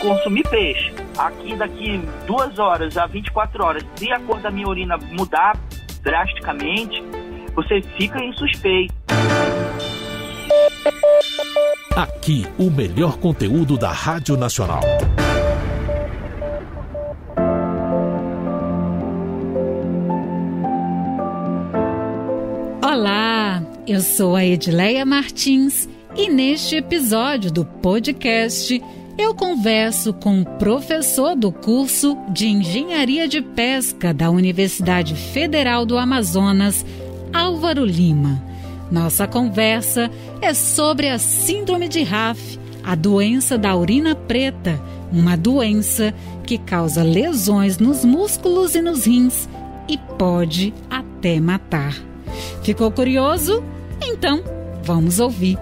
consumir peixe, aqui daqui 2 horas a 24 horas, se a cor da minha urina mudar drasticamente, você fica insuspeito. Aqui, o melhor conteúdo da Rádio Nacional. Olá, eu sou a Edileia Martins e neste episódio do podcast eu converso com o professor do curso de Engenharia de Pesca da Universidade Federal do Amazonas, Álvaro Lima. Nossa conversa é sobre a síndrome de RAF, a doença da urina preta, uma doença que causa lesões nos músculos e nos rins e pode até matar. Ficou curioso? Então, vamos ouvir.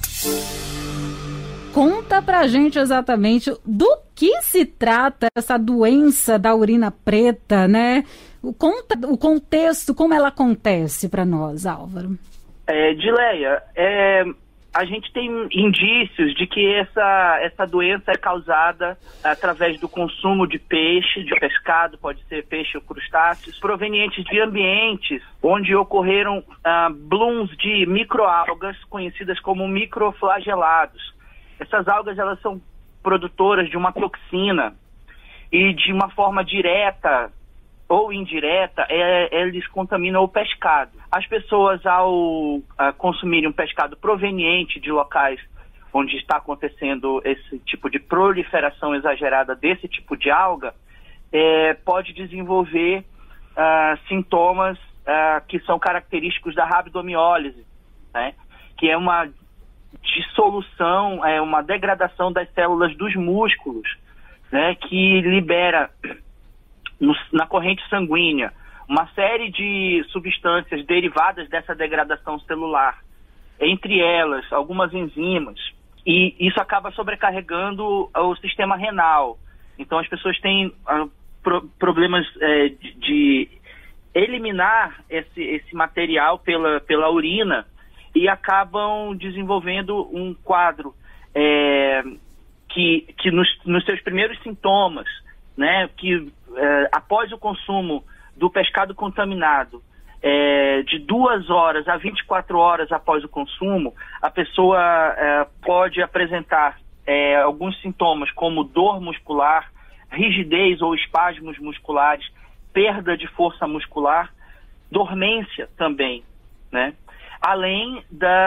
Conta pra gente exatamente do que se trata essa doença da urina preta, né? Conta o contexto, como ela acontece para nós, Álvaro. Edileia, a gente tem indícios de que essa doença é causada através do consumo de peixe, de pescado, pode ser peixe ou crustáceos, provenientes de ambientes onde ocorreram blooms de microalgas conhecidas como microflagelados. Essas algas, elas são produtoras de uma toxina e de uma forma direta ou indireta, eles contaminam o pescado. As pessoas, ao consumirem um pescado proveniente de locais onde está acontecendo esse tipo de proliferação exagerada desse tipo de alga, pode desenvolver sintomas que são característicos da rabdomiólise, né? Que é uma dissolução, uma degradação das células dos músculos, né? Que libera na corrente sanguínea uma série de substâncias derivadas dessa degradação celular, entre elas algumas enzimas, e isso acaba sobrecarregando o sistema renal. Então as pessoas têm problemas de eliminar esse material pela urina e acabam desenvolvendo um quadro que nos seus primeiros sintomas, né, que após o consumo do pescado contaminado, de 2 horas a 24 horas após o consumo, a pessoa pode apresentar alguns sintomas como dor muscular, rigidez ou espasmos musculares, perda de força muscular, dormência também, né? Além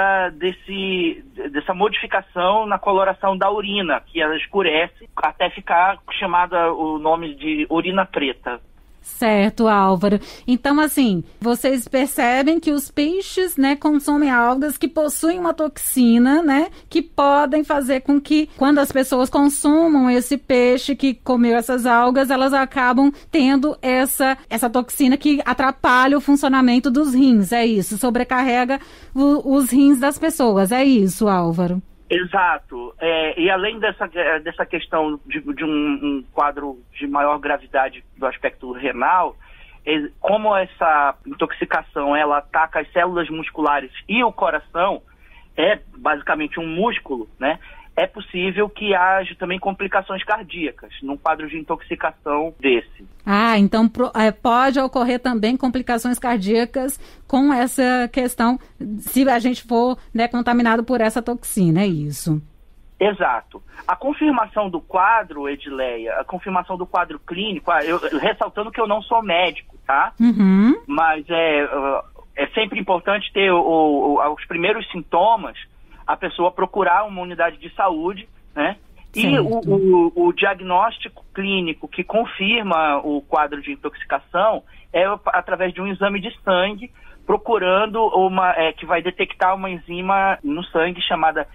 dessa modificação na coloração da urina, que ela escurece até ficar chamada o nome de urina preta. Certo, Álvaro. Então, assim, vocês percebem que os peixes, né, consomem algas que possuem uma toxina, né, que podem fazer com que, quando as pessoas consumam esse peixe que comeu essas algas, elas acabam tendo essa toxina que atrapalha o funcionamento dos rins, é isso? Sobrecarrega os rins das pessoas, é isso, Álvaro? Exato. E além dessa questão de um quadro de maior gravidade do aspecto renal, como essa intoxicação ela ataca as células musculares e o coração, é basicamente um músculo, né? É possível que haja também complicações cardíacas num quadro de intoxicação desse. Então pode ocorrer também complicações cardíacas com essa questão, se a gente for, né, contaminado por essa toxina, é isso? Exato. A confirmação do quadro, Edileia, a confirmação do quadro clínico, ressaltando que eu não sou médico, tá? Uhum. Mas é sempre importante ter os primeiros sintomas, a pessoa procurar uma unidade de saúde, né? Certo. E o diagnóstico clínico que confirma o quadro de intoxicação é através de um exame de sangue, procurando que vai detectar uma enzima no sangue chamada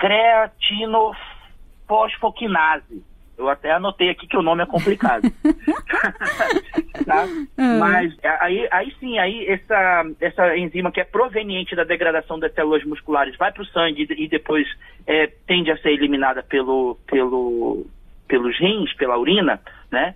creatinofosfoquinase. Eu até anotei aqui que o nome é complicado. Tá? Mas aí sim, essa enzima que é proveniente da degradação das células musculares vai para o sangue e depois tende a ser eliminada pelos rins, pela urina, né?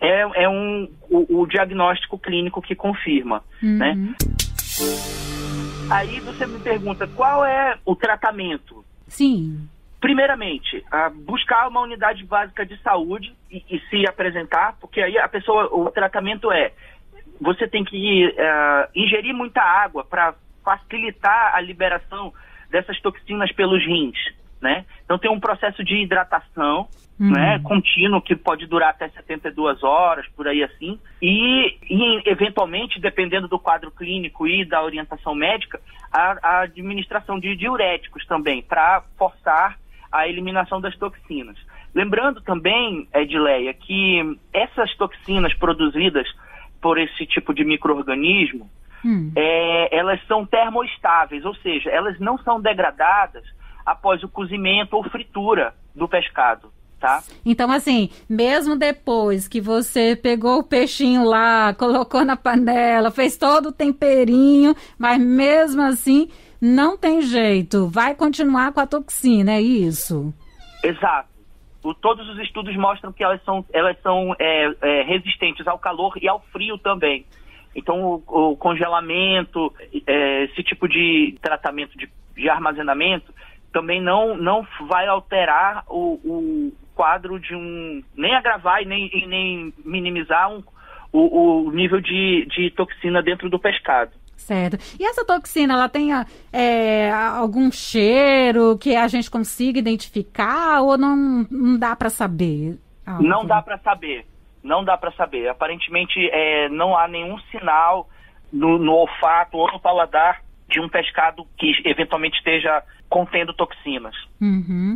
O diagnóstico clínico que confirma, né? Aí você me pergunta, qual é o tratamento? Sim. Primeiramente, buscar uma unidade básica de saúde e se apresentar, porque aí o tratamento você tem que ingerir muita água para facilitar a liberação dessas toxinas pelos rins, né? Então tem um processo de hidratação, né, contínuo, que pode durar até 72 horas, por aí assim, e eventualmente, dependendo do quadro clínico e da orientação médica, a administração de diuréticos também, para forçar a eliminação das toxinas. Lembrando também, Edileia, que essas toxinas produzidas por esse tipo de micro-organismo, elas são termoestáveis, ou seja, elas não são degradadas após o cozimento ou fritura do pescado, tá? Então, assim, mesmo depois que você pegou o peixinho lá, colocou na panela, fez todo o temperinho, mas mesmo assim não tem jeito, vai continuar com a toxina, é isso? Exato. Todos os estudos mostram que elas são resistentes ao calor e ao frio também. Então, o congelamento, esse tipo de tratamento de armazenamento, também não vai alterar o quadro nem agravar e nem minimizar o nível de toxina dentro do pescado. Certo. E essa toxina, ela tem algum cheiro que a gente consiga identificar ou não dá para saber? Não dá para saber. Não dá para saber. Aparentemente, não há nenhum sinal no olfato ou no paladar de um pescado que eventualmente esteja contendo toxinas. Uhum.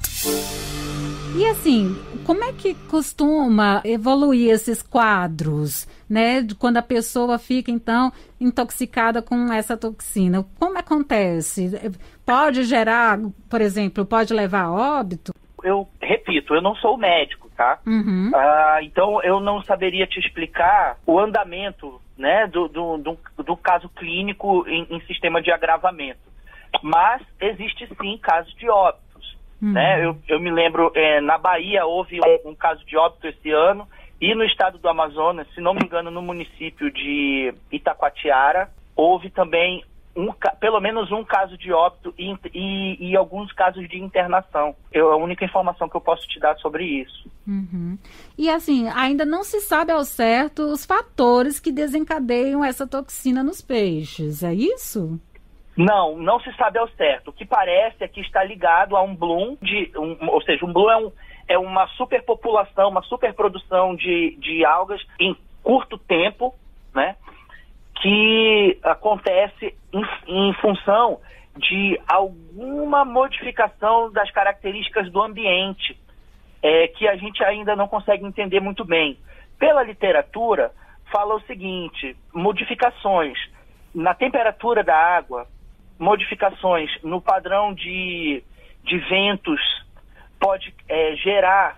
E assim, como é que costuma evoluir esses quadros, né? Quando a pessoa fica, então, intoxicada com essa toxina? Como acontece? Pode gerar, por exemplo, pode levar a óbito? Eu repito, eu não sou médico, tá? Uhum. Então eu não saberia te explicar o andamento, né, do caso clínico em sistema de agravamento. Mas existe sim casos de óbito. Né? Eu me lembro, na Bahia houve um caso de óbito esse ano, e no estado do Amazonas, se não me engano, no município de Itacoatiara, houve também pelo menos um caso de óbito e alguns casos de internação. A única informação que eu posso te dar sobre isso. Uhum. E assim, ainda não se sabe ao certo os fatores que desencadeiam essa toxina nos peixes, é isso? Não se sabe ao certo. O que parece é que está ligado a um bloom, ou seja, um bloom é uma superpopulação, uma superprodução de algas em curto tempo, né, que acontece em função de alguma modificação das características do ambiente, que a gente ainda não consegue entender muito bem. Pela literatura, fala o seguinte: modificações na temperatura da água, modificações no padrão de ventos, pode gerar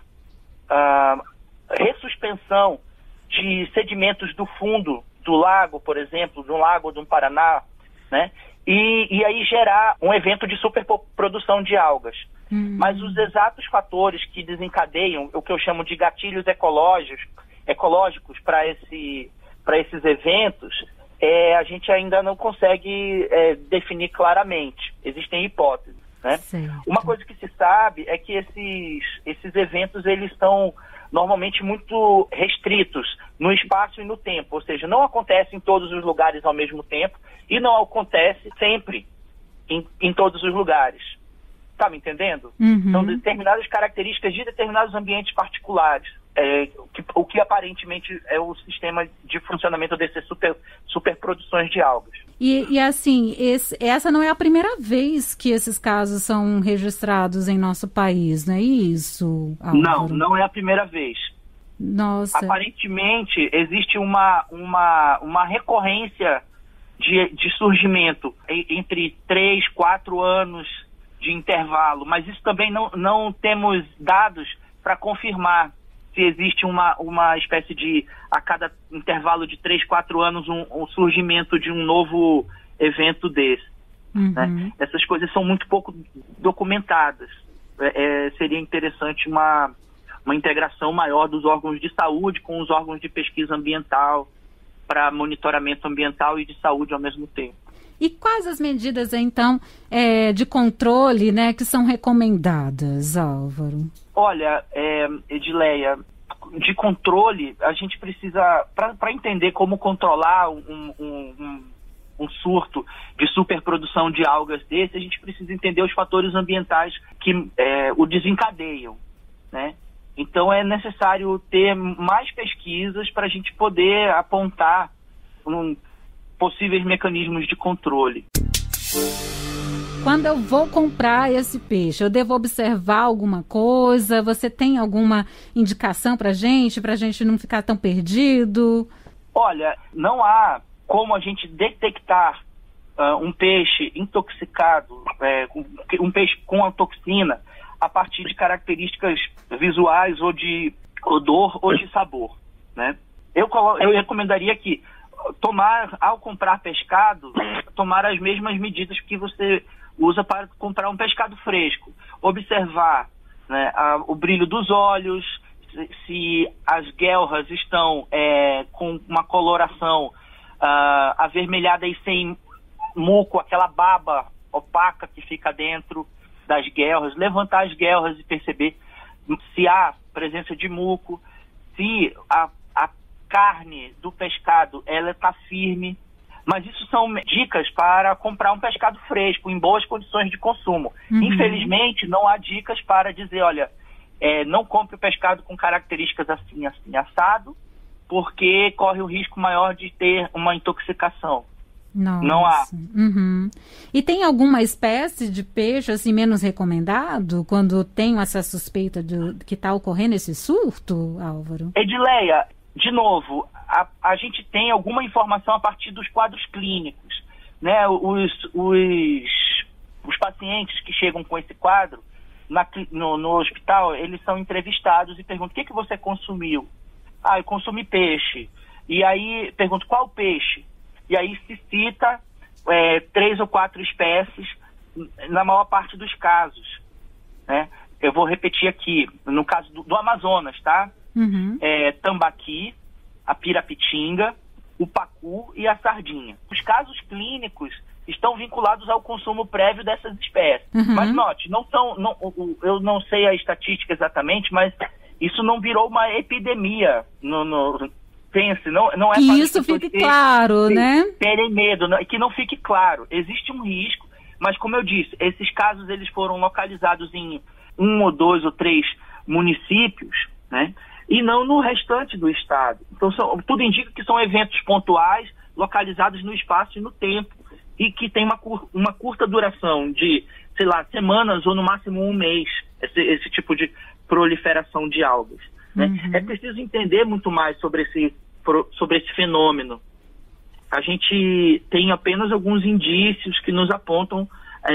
ressuspensão de sedimentos do fundo do lago, por exemplo, do lago do Paraná, né? E aí gerar um evento de superprodução de algas. Mas os exatos fatores que desencadeiam o que eu chamo de gatilhos ecológicos para esses eventos, a gente ainda não consegue definir claramente. Existem hipóteses, né? Uma coisa que se sabe é que esses eventos eles estão normalmente muito restritos no espaço e no tempo, ou seja, não acontece em todos os lugares ao mesmo tempo e não acontece sempre em todos os lugares. Tá me entendendo? São determinadas características de determinados ambientes particulares. O que aparentemente é o sistema de funcionamento dessas superproduções de algas. E assim, essa não é a primeira vez que esses casos são registrados em nosso país, não é isso, Álvaro? Não é a primeira vez. Nossa. Aparentemente existe uma recorrência de surgimento entre 3, 4 anos de intervalo, mas isso também não temos dados para confirmar se existe uma espécie de, a cada intervalo de 3, 4 anos, um surgimento de um novo evento desse. Né? Essas coisas são muito pouco documentadas. Seria interessante uma integração maior dos órgãos de saúde com os órgãos de pesquisa ambiental, para monitoramento ambiental e de saúde ao mesmo tempo. E quais as medidas, então, de controle, né, que são recomendadas, Álvaro? Olha, Edileia, de controle, a gente precisa, para entender como controlar um surto de superprodução de algas desse, a gente precisa entender os fatores ambientais que o desencadeiam, né? Então é necessário ter mais pesquisas para a gente poder apontar possíveis mecanismos de controle. Quando eu vou comprar esse peixe, eu devo observar alguma coisa? Você tem alguma indicação para a gente não ficar tão perdido? Olha, não há como a gente detectar um peixe intoxicado, um peixe com a toxina, a partir de características visuais ou de odor ou de sabor, né? Eu recomendaria que ao comprar pescado, tomar as mesmas medidas que você usa para comprar um pescado fresco. Observar, né, o brilho dos olhos, se as guelras estão com uma coloração avermelhada e sem muco, aquela baba opaca que fica dentro das guelras. Levantar as guelras e perceber se há presença de muco, se a carne do pescado ela está firme. Mas isso são dicas para comprar um pescado fresco, em boas condições de consumo. Uhum. Infelizmente, não há dicas para dizer, olha, não compre o pescado com características assim, assim, assado, porque corre o risco maior de ter uma intoxicação. Nossa. Não há. Uhum. E tem alguma espécie de peixe assim menos recomendado quando tem essa suspeita de que está ocorrendo esse surto, Álvaro? Edileia, de novo, a gente tem alguma informação a partir dos quadros clínicos, né? Os pacientes que chegam com esse quadro no hospital, eles são entrevistados e perguntam: o que você consumiu? Eu consumi peixe. E aí pergunto: qual peixe? E aí se cita 3 ou 4 espécies na maior parte dos casos, né? Eu vou repetir aqui, no caso do Amazonas, tá? Uhum. Tambaqui, a pirapitinga, o pacu e a sardinha. Os casos clínicos estão vinculados ao consumo prévio dessas espécies. Uhum. Mas note, eu não sei a estatística exatamente, mas isso não virou uma epidemia. Pense, não é que isso fique claro, né? Terem medo, que não fique claro. Existe um risco, mas como eu disse, esses casos eles foram localizados em 1 ou 2 ou 3 municípios, né? E não no restante do estado. Então, tudo indica que são eventos pontuais, localizados no espaço e no tempo, e que tem uma curta duração de, sei lá, semanas ou no máximo 1 mês, esse tipo de proliferação de algas, né? Uhum. É preciso entender muito mais sobre esse fenômeno. A gente tem apenas alguns indícios que nos apontam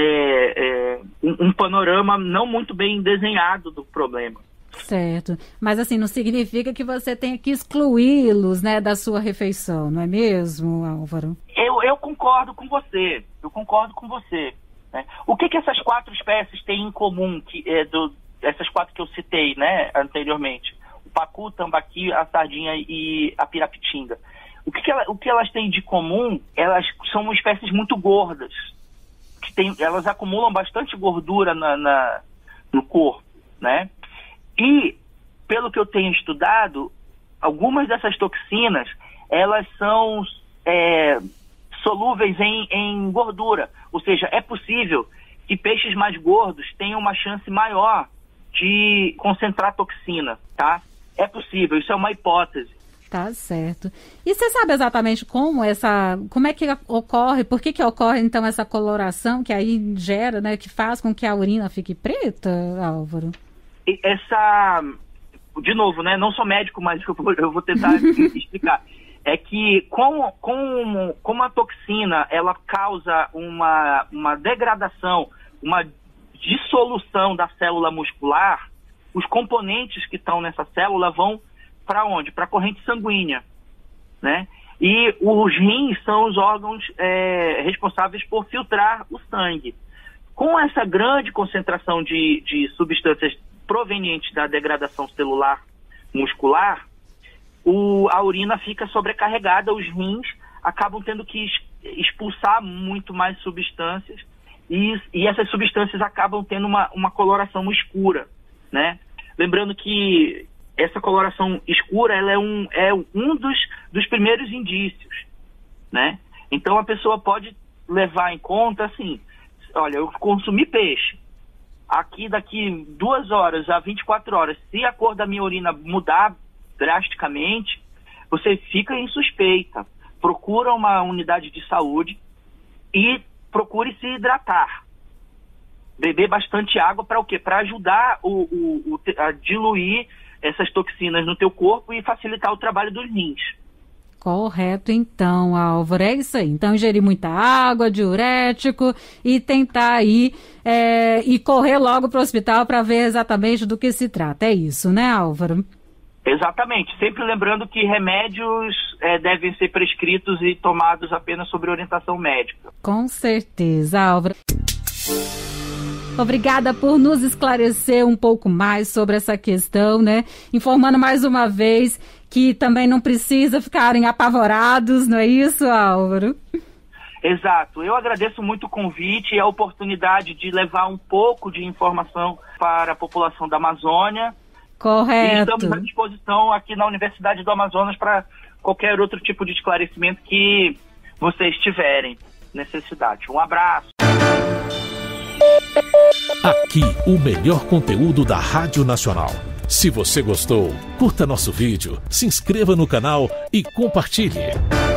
um panorama não muito bem desenhado do problema. Certo, mas assim, não significa que você tenha que excluí-los, né, da sua refeição, não é mesmo, Álvaro? Eu concordo com você, né? O que essas 4 espécies têm em comum, essas 4 que eu citei, né, anteriormente? O pacu, o tambaqui, a sardinha e a pirapitinga. O que elas têm de comum? Elas são espécies muito gordas, elas acumulam bastante gordura no corpo, né? E, pelo que eu tenho estudado, algumas dessas toxinas, elas são solúveis em gordura. Ou seja, é possível que peixes mais gordos tenham uma chance maior de concentrar toxina, tá? É possível, isso é uma hipótese. Tá certo. E você sabe exatamente como é que ocorre, por que ocorre então essa coloração que aí gera, né, que faz com que a urina fique preta, Álvaro? De novo, né, não sou médico, mas eu vou tentar explicar. É que como a toxina, ela causa uma degradação, uma dissolução da célula muscular, os componentes que estão nessa célula vão para onde? Para a corrente sanguínea, né? E os rins são os órgãos responsáveis por filtrar o sangue. Com essa grande concentração de substâncias provenientes da degradação celular muscular, a urina fica sobrecarregada, os rins acabam tendo que expulsar muito mais substâncias e essas substâncias acabam tendo uma coloração escura, né? Lembrando que essa coloração escura ela é um dos primeiros indícios, né? Então a pessoa pode levar em conta assim, olha, eu consumi peixe, daqui 2 horas a 24 horas, se a cor da minha urina mudar drasticamente, você fica em suspeita, procura uma unidade de saúde e procure se hidratar. Beber bastante água para o quê? Para ajudar a diluir essas toxinas no teu corpo e facilitar o trabalho dos rins. Correto, então, Álvaro. É isso aí. Então, ingerir muita água, diurético e tentar aí e correr logo para o hospital para ver exatamente do que se trata. É isso, né, Álvaro? Exatamente. Sempre lembrando que remédios devem ser prescritos e tomados apenas sobre orientação médica. Com certeza, Álvaro. Obrigada por nos esclarecer um pouco mais sobre essa questão, né? Informando mais uma vez que também não precisa ficarem apavorados, não é isso, Álvaro? Exato. Eu agradeço muito o convite e a oportunidade de levar um pouco de informação para a população da Amazônia. Correto. E estamos à disposição aqui na Universidade do Amazonas para qualquer outro tipo de esclarecimento que vocês tiverem necessidade. Um abraço. Aqui, o melhor conteúdo da Rádio Nacional. Se você gostou, curta nosso vídeo, se inscreva no canal e compartilhe.